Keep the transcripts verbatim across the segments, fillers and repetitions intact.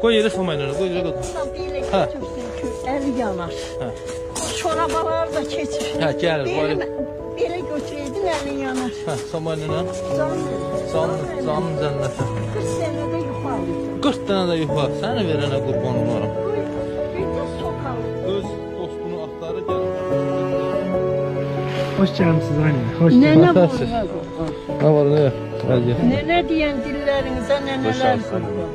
Qoy yerə salmayın ona, qoy yerə qoy. Belə götürsün ki, əli yanar. Çorabalar da keçir. Hə, gəlir. Belə götüreydin, əlin yanar. Hə, salmayın ona. Canlı. Canlı cənnətə. qırx sənədə yuxarı. qırx dənə də yuxarı. Səni verənə qurban olaram. Bir də sokalı. Öz dostunu axtarır, gəlir. Hoş gəlmişsiniz aynı. Hoş Nənə Fantastik. qurban. Nə var, nə var? Gəl, gəl. Nənə deyən dillərinizə nənələr qurban.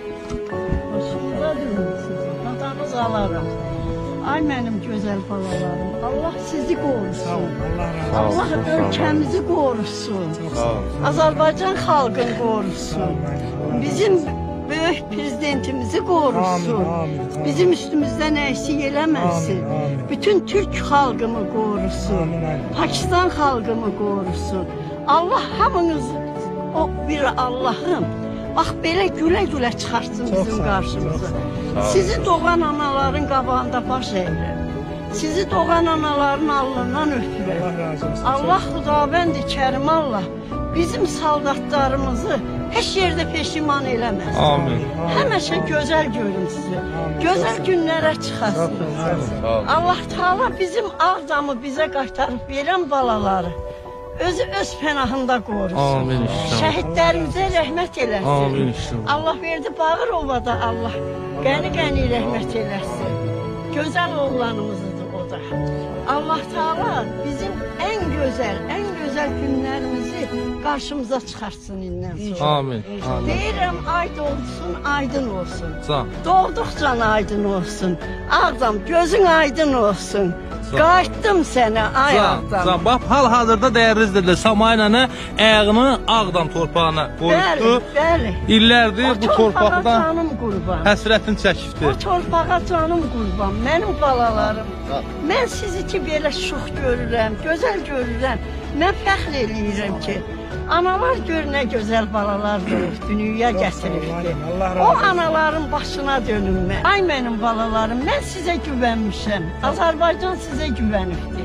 Hoşuma durmusunuz. Atanız alaram. Ay mənim gözəl balalarım. Allah sizi qorusun. Allah ölkəmizi qorusun. Azərbaycan xalqını qorusun. Bizim böyük prezidentimizi qorusun. Bizim üstümüzdən əksik eləməsin. Bütün Türk xalqını qorusun. Pakistan xalqını qorusun. Allah hamınızı, o bir Allah'ım, bax belə gülə-gülə çıxartsın bizim qarşımıza. Sizi doğan anaların qabağında baş əyirəm. Sizi doğan anaların alnından öpürəm. Allah Xudavənd-i Kərim Allah bizim saldatlarımızı heç yerdə peşiman eləməsin. Amin. Həməşə gözəl görün sizi. Gözəl günlərə çıxasın. Allah Teala bizim Ağdamı bizə qaytarıb verən balaları özü öz pənahında qorusun. Amin. Şəhidlərimizə rəhmət eləsin. Amin. Allah verdi Bağırovada Allah qəni-qəni rəhmət eləsin. Gözəl oğlanımızdır o da. Allah Teala bizim ən gözəl, ən gözəl günlərimizi qarşımıza çıxartsın indən sonra. Amin. Amin. Deyirəm, ay doğdun, aydın olsun. Can. Doğduqca aydın olsun. Ağdam, gözün aydın olsun. Qayıtdım sənə, ay Ağdam. Can, bax, hal-hazırda dəyərli izləyicilər, Samay nənə ayağını Ağdam torpağına qoydu. Bəli, bəli. İllərdir bu O torpağa torpaqdan canım qurban. həsrətini çəkibdir. O torpağa canım qurban, mənim balalarım. Mən sizi ki belə şux görürəm, gözəl görürəm. Mən fəxr eləyirəm ki, analar gör nə gözəl balalar doğub, dünyaya gətiribdi. O anaların başına dönüm mən. Ay mənim balalarım, mən sizə güvənmişəm. Azərbaycan sizə güvənibdi.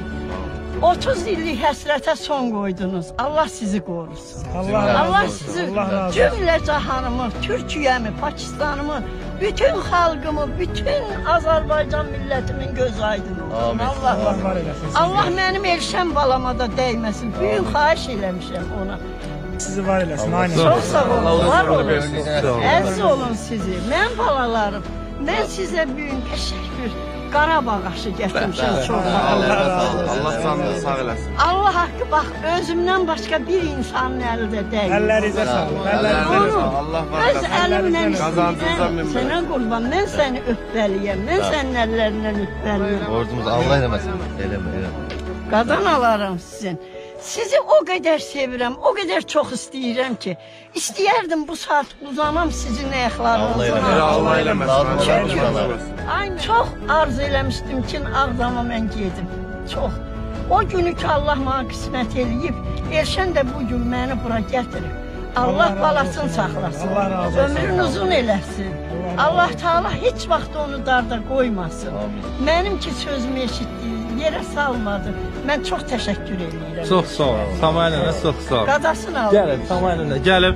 otuz illik həsrətə son qoydunuz. Allah sizi qorusun. Allah sizi cümlə cahanımı, Türkiyəmi, Pakistanımı, bütün xalqımı, bütün Azərbaycan millətimin göz aydın olsun. Allah Allah mənim Elşən balama da dəyməsin. Büyük xahiş eləmişəm ona. Sizi var eləsin, aynı. Çox sağ olun, var olun. Əziz olun sizi, mən balalarım. Mən sizə büyük təşəkkür, Qarabağ aşı gətirmişəm çox sağ olun. Allah canını sağ eləsin. Allah haqqı bax, özümdən başqa bir insanın əlində deyil. Əllərinizə sağlıq, əllərinizə sağlıq. Allah var. Öz əlimlə Qazancınızdan istəyirəm, minbər. sənə qurban, mən səni öpbəliyəm, mən sənin əllərindən öpbəliyəm. Borcumuzu Allah eləməsin. Eləmə, eləmə. Qadan alaram sizin. Sizi o qədər sevirəm, o qədər çox istəyirəm ki, istəyərdim bu saat uzanam sizin ayaqlarınızın Allah eləməsin. Çünki ay, çox arzu eləmişdim ki, Ağdama mən gedim. Çox. O günü ki, Allah mənə qismət eləyib, Elşən də bu gün məni bura gətirib. Allah balasını saxlasın, ömrün uzun eləsin. Allah Teala heç vaxt onu darda qoymasın. Mənim ki, sözümü eşitdiyi yerə salmadı. Mən çox təşəkkür edirəm. Çox sağ ol. Samay nənə, çox sağ ol. Qadasını alın. Gəlin, Samay nənə, gəlin.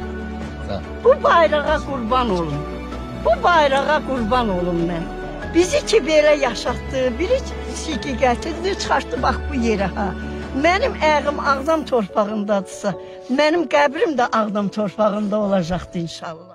Bu bayrağa qurban olun. Bu bayrağa qurban olun mən. Bizi ki belə yaşatdı, birisi ki gətirdi, çıxartdı bax bu yerə ha. Mənim ayağım Ağdam torpağındadırsa, mənim qəbrim də Ağdam torpağında olacaqdı inşallah.